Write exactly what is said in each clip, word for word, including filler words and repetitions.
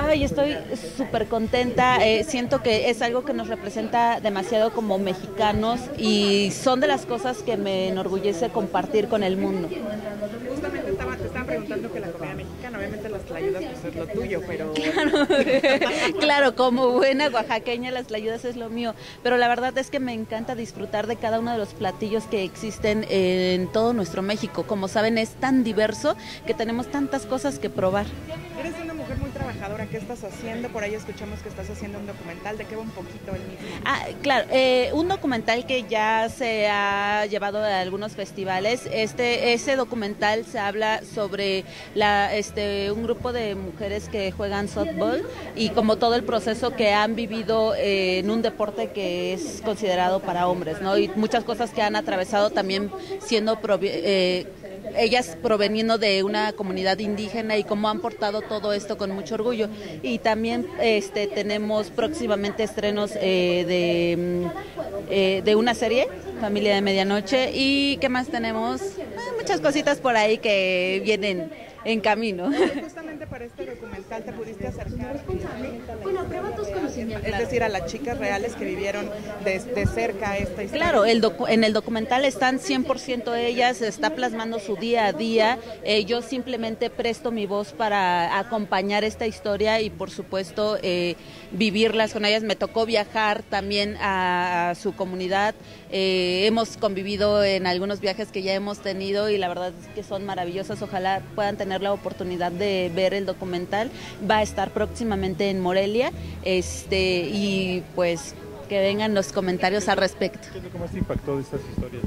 Ay, estoy súper contenta, eh, siento que es algo que nos representa demasiado como mexicanos y son de las cosas que me enorgullece compartir con el mundo. Justamente estaba, te estaban preguntando que la comida mexicana, obviamente las tlayudas pues es lo tuyo, pero... Claro, claro, como buena oaxaqueña las tlayudas es lo mío, pero la verdad es que me encanta disfrutar de cada uno de los platillos que existen en todo nuestro México. Como saben, es tan diverso que tenemos tantas cosas que probar. Eres una mujer muy trabajadora, ¿qué estás haciendo? Por ahí escuchamos que estás haciendo un documental, ¿de qué va un poquito el mismo? Ah, claro, eh, un documental que ya se ha llevado a algunos festivales. Este, ese documental se habla sobre la, este, un grupo de mujeres que juegan softball y como todo el proceso que han vivido eh, en un deporte que es considerado para hombres, ¿no? Y muchas cosas que han atravesado también siendo eh, ellas proveniendo de una comunidad indígena y cómo han portado todo esto con mucho orgullo. Y también este, tenemos próximamente estrenos eh, de, eh, de una serie, Familia de Medianoche, y ¿qué más tenemos? Ah, muchas cositas por ahí que vienen en camino. Justamente para este documental te pudiste acercar bueno, prueba tus conocimientos. Es decir, a las chicas reales que vivieron de, de cerca esta historia. Claro, el docu en el documental están cien por ciento ellas, está plasmando su día a día. Eh, yo simplemente presto mi voz para acompañar esta historia y por supuesto eh, vivirlas con ellas. Me tocó viajar también a, a su comunidad. Eh, hemos convivido en algunos viajes que ya hemos tenido y la verdad es que son maravillosas. Ojalá puedan tener la oportunidad de ver el documental. Va a estar próximamente en Morelia, este y pues que vengan los comentarios al respecto. ¿Qué es lo que más te impactó de estas historias?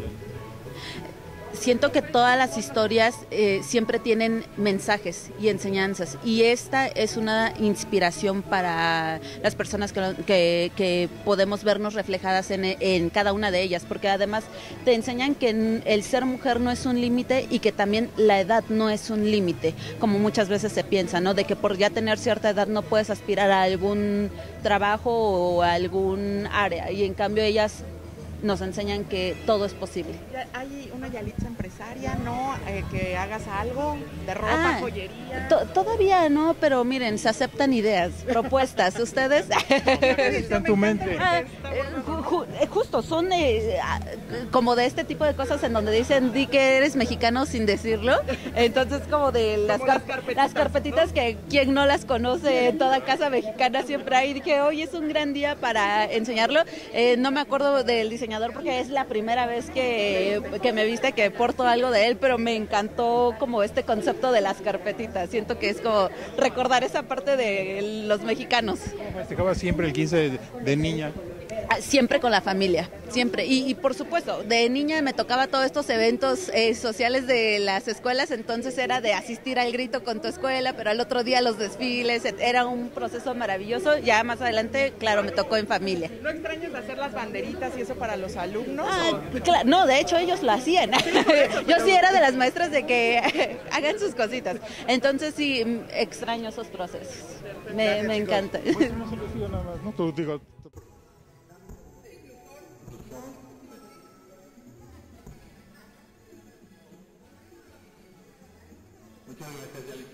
Siento que todas las historias eh, siempre tienen mensajes y enseñanzas y esta es una inspiración para las personas que, que, que podemos vernos reflejadas en, en cada una de ellas, porque además te enseñan que el ser mujer no es un límite y que también la edad no es un límite, como muchas veces se piensa, ¿no? De que por ya tener cierta edad no puedes aspirar a algún trabajo o a algún área y en cambio ellas nos enseñan que todo es posible. ¿Hay una Yalitza empresaria, no? Eh, que hagas algo de ropa, ah, joyería. To todavía no, pero miren, se aceptan ideas, propuestas. ¿Ustedes? Está en tu mente. Ah, eh, ju ju justo, son eh, como de este tipo de cosas en donde dicen di que eres mexicano sin decirlo. Entonces como de las, como car las carpetitas, las carpetitas ¿no? Que quien no las conoce en toda casa mexicana siempre hay. Dije, hoy es un gran día para enseñarlo. Eh, no me acuerdo del diseñador porque es la primera vez que, que me viste que porto algo de él, pero me encantó como este concepto de las carpetitas. Siento que es como recordar esa parte de los mexicanos. ¿Cómo festejabas siempre el quince de, de niña? Siempre con la familia, siempre. Y, y por supuesto, de niña me tocaba todos estos eventos eh, sociales de las escuelas, entonces era de asistir al grito con tu escuela, pero al otro día los desfiles, era un proceso maravilloso. Ya más adelante, claro, me tocó en familia. ¿No extrañas hacer las banderitas y eso para los alumnos? Ah, claro, no, de hecho ellos lo hacían. Yo sí era de las maestras de que hagan sus cositas. Entonces sí, extraño esos procesos. Me, me encanta. Pues no se lo digo nada más, ¿no? Tú, digo, Muchas gracias, Yalitza.